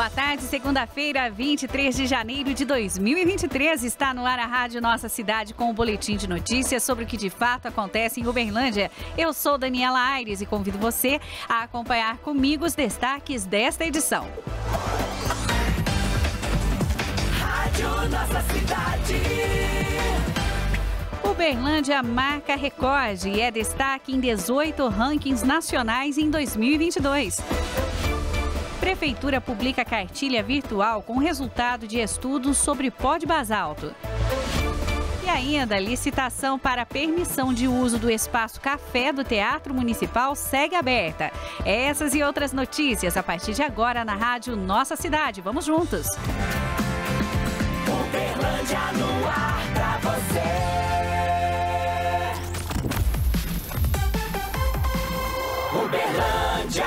boa tarde. Segunda-feira, 23 de janeiro de 2023. Está no ar a Rádio Nossa Cidade com um boletim de notícias sobre o que de fato acontece em Uberlândia. Eu sou Daniela Aires e convido você a acompanhar comigo os destaques desta edição. Rádio Nossa Cidade. Uberlândia marca recorde e é destaque em 18 rankings nacionais em 2022. Prefeitura publica cartilha virtual com resultado de estudos sobre pó de basalto. E ainda, licitação para permissão de uso do espaço café do Teatro Municipal segue aberta. Essas e outras notícias a partir de agora na Rádio Nossa Cidade. Vamos juntos! Uberlândia no ar pra você. Uberlândia,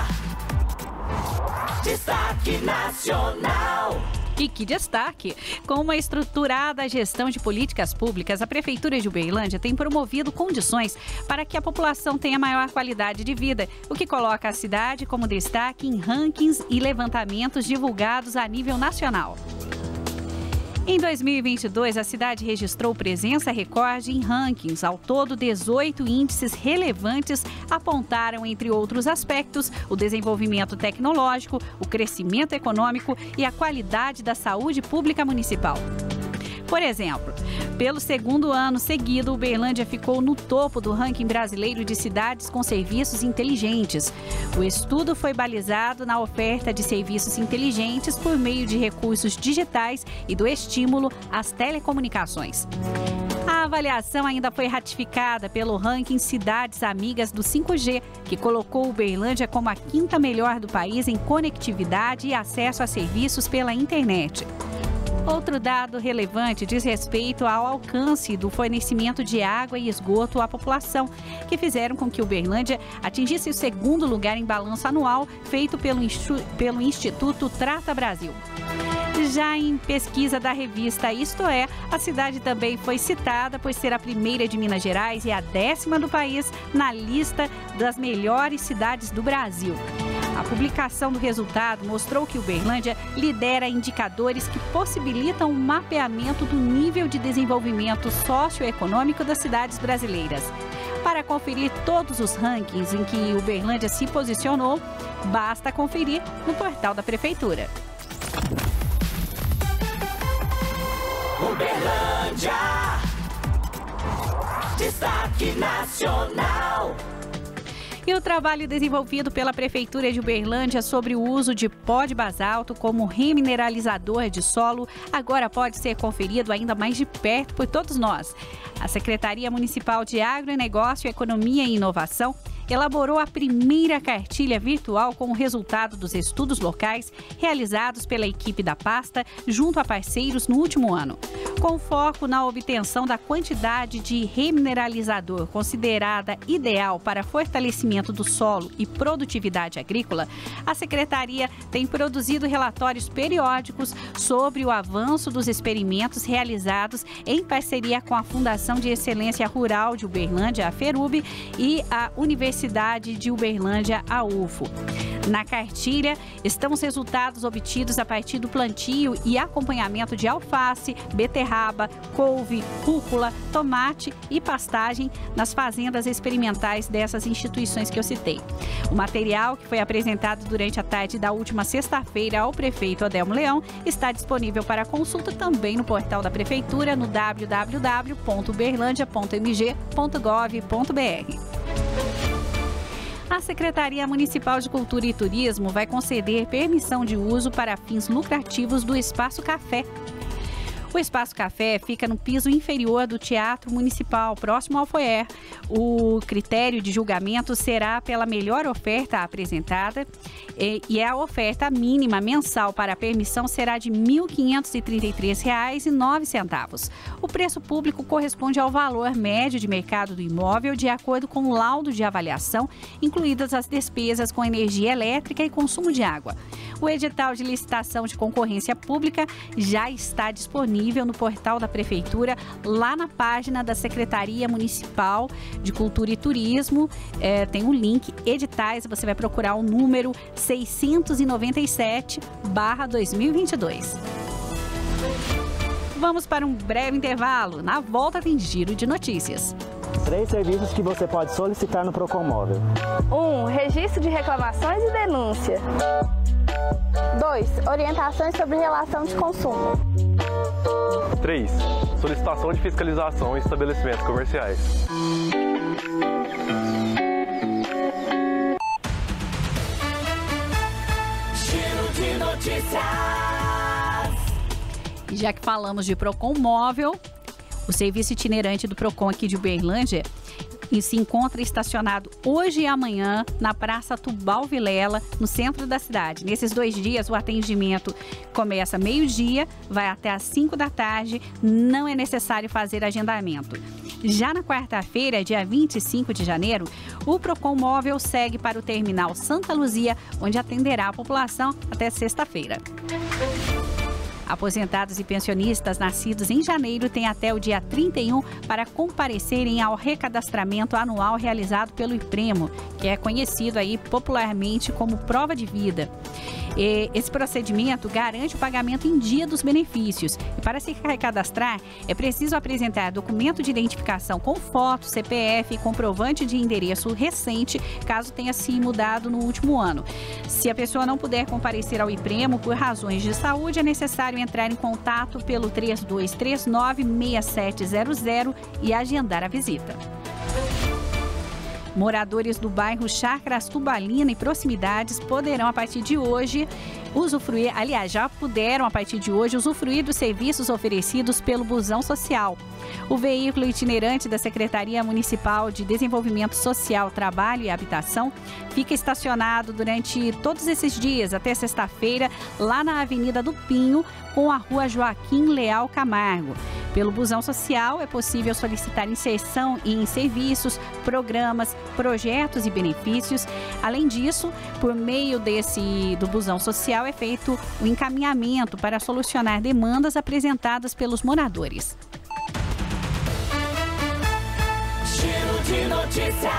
destaque nacional. E que destaque! Com uma estruturada gestão de políticas públicas, a Prefeitura de Uberlândia tem promovido condições para que a população tenha maior qualidade de vida, o que coloca a cidade como destaque em rankings e levantamentos divulgados a nível nacional. Em 2022, a cidade registrou presença recorde em rankings. Ao todo, 18 índices relevantes apontaram, entre outros aspectos, o desenvolvimento tecnológico, o crescimento econômico e a qualidade da saúde pública municipal. Por exemplo, pelo segundo ano seguido, Uberlândia ficou no topo do ranking brasileiro de cidades com serviços inteligentes. O estudo foi balizado na oferta de serviços inteligentes por meio de recursos digitais e do estímulo às telecomunicações. A avaliação ainda foi ratificada pelo ranking Cidades Amigas do 5G, que colocou Uberlândia como a quinta melhor do país em conectividade e acesso a serviços pela internet. Outro dado relevante diz respeito ao alcance do fornecimento de água e esgoto à população, que fizeram com que Uberlândia atingisse o segundo lugar em balanço anual feito pelo Instituto Trata Brasil. Já em pesquisa da revista Isto É, a cidade também foi citada por ser a primeira de Minas Gerais e a 10ª do país na lista das melhores cidades do Brasil. A publicação do resultado mostrou que Uberlândia lidera indicadores que possibilitam o mapeamento do nível de desenvolvimento socioeconômico das cidades brasileiras. Para conferir todos os rankings em que Uberlândia se posicionou, basta conferir no portal da Prefeitura. Uberlândia, destaque nacional. E o trabalho desenvolvido pela Prefeitura de Uberlândia sobre o uso de pó de basalto como remineralizador de solo agora pode ser conferido ainda mais de perto por todos nós. A Secretaria Municipal de Agronegócio, Economia e Inovação elaborou a primeira cartilha virtual com o resultado dos estudos locais realizados pela equipe da pasta junto a parceiros no último ano. Com foco na obtenção da quantidade de remineralizador considerada ideal para fortalecimento do solo e produtividade agrícola, a Secretaria tem produzido relatórios periódicos sobre o avanço dos experimentos realizados em parceria com a Fundação de Excelência Rural de Uberlândia, a FERUB, e a Universidade de Uberlândia, a UFO. Na cartilha estão os resultados obtidos a partir do plantio e acompanhamento de alface, beterraba, couve, rúcula, tomate e pastagem nas fazendas experimentais dessas instituições que eu citei. O material, que foi apresentado durante a tarde da última sexta-feira ao prefeito Adelmo Leão, está disponível para consulta também no portal da Prefeitura no www.uberlandia.mg.gov.br. A Secretaria Municipal de Cultura e Turismo vai conceder permissão de uso para fins lucrativos do Espaço Café. O Espaço Café fica no piso inferior do Teatro Municipal, próximo ao foyer. O critério de julgamento será pela melhor oferta apresentada e a oferta mínima mensal para a permissão será de R$ 1.533,09. O preço público corresponde ao valor médio de mercado do imóvel de acordo com o laudo de avaliação, incluídas as despesas com energia elétrica e consumo de água. O edital de licitação de concorrência pública já está disponível disponível no portal da Prefeitura, lá na página da Secretaria Municipal de Cultura e Turismo. Tem um link, editais, você vai procurar o número 697/2022. Vamos para um breve intervalo. Na volta tem giro de notícias. 3 serviços que você pode solicitar no Procon Móvel. 1. Registro de reclamações e denúncia. 2. Orientações sobre relação de consumo. 3. Solicitação de fiscalização em estabelecimentos comerciais. Giro de notícias. E já que falamos de Procon Móvel, o serviço itinerante do Procon aqui de Uberlândia se encontra estacionado hoje e amanhã na Praça Tubal Vilela, no centro da cidade. Nesses 2 dias, o atendimento começa meio-dia, vai até às 5 da tarde, não é necessário fazer agendamento. Já na quarta-feira, dia 25 de janeiro, o Procon Móvel segue para o terminal Santa Luzia, onde atenderá a população até sexta-feira. Aposentados e pensionistas nascidos em janeiro têm até o dia 31 para comparecerem ao recadastramento anual realizado pelo IPREMO, que é conhecido aí popularmente como prova de vida. Esse procedimento garante o pagamento em dia dos benefícios. E para se recadastrar, é preciso apresentar documento de identificação com foto, CPF e comprovante de endereço recente, caso tenha se mudado no último ano. Se a pessoa não puder comparecer ao IPREMO por razões de saúde, é necessário entrar em contato pelo 3239-6700 e agendar a visita. Moradores do bairro Chácaras Tubalina e proximidades poderão, a partir de hoje, já puderam, a partir de hoje, usufruir dos serviços oferecidos pelo Busão Social. O veículo itinerante da Secretaria Municipal de Desenvolvimento Social, Trabalho e Habitação fica estacionado durante todos esses dias, até sexta-feira, lá na Avenida do Pinho, com a Rua Joaquim Leal Camargo. Pelo Busão Social, é possível solicitar inserção em serviços, programas, projetos e benefícios. Além disso, por meio do Busão Social, é feito o encaminhamento para solucionar demandas apresentadas pelos moradores. Giro de notícias.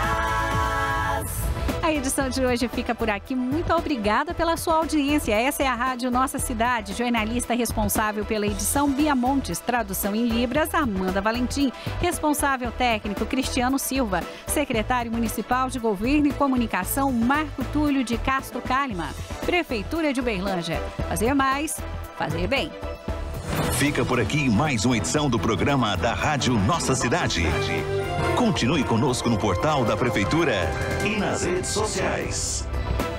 A edição de hoje fica por aqui. Muito obrigada pela sua audiência. Essa é a Rádio Nossa Cidade. Jornalista responsável pela edição, Bia Montes. Tradução em Libras, Amanda Valentim. Responsável técnico, Cristiano Silva. Secretário Municipal de Governo e Comunicação, Marco Túlio de Castro Kalimann. Prefeitura de Uberlândia. Fazer mais, fazer bem. Fica por aqui mais uma edição do programa da Rádio Nossa Cidade. Continue conosco no portal da Prefeitura e nas redes sociais.